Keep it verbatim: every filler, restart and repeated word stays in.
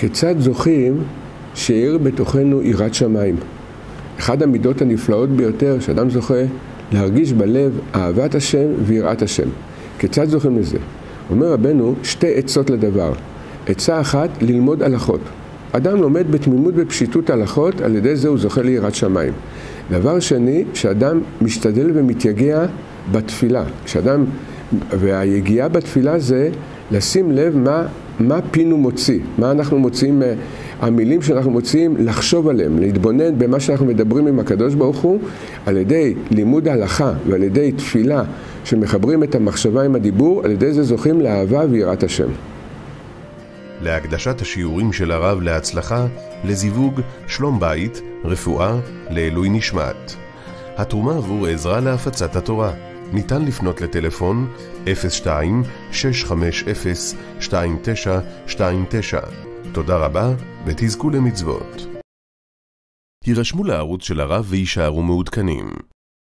כיצד זוכים שיעיר בתוכנו יראת שמיים? אחד המידות הנפלאות ביותר שאדם זוכה להרגיש בלב אהבת השם ויראת השם. כיצד זוכים לזה? אומר רבנו שתי עצות לדבר. עצה אחת, ללמוד הלכות. אדם לומד בתמימות בפשיטות הלכות, על ידי זה הוא זוכה ליראת שמיים. דבר שני, שאדם משתדל ומתייגע בתפילה. כשאדם, והיגיעה בתפילה זה לשים לב מה, מה פינו מוציא, מה אנחנו מוציאים, המילים שאנחנו מוציאים, לחשוב עליהם, להתבונן במה שאנחנו מדברים עם הקדוש ברוך הוא, על ידי לימוד ההלכה ועל ידי תפילה שמחברים את המחשבה עם הדיבור, על ידי זה זוכים לאהבה ויראת השם. להקדשת השיעורים של הרב להצלחה, לזיווג, שלום בית, רפואה, לעילוי נשמת. התרומה עבור עזרה להפצת התורה. ניתן לפנות לטלפון אפס שתיים שש חמש אפס שתיים תשע שתיים תשע. תודה רבה ותזכו למצוות. הירשמו לערוץ של הרב וישארו מעודכנים.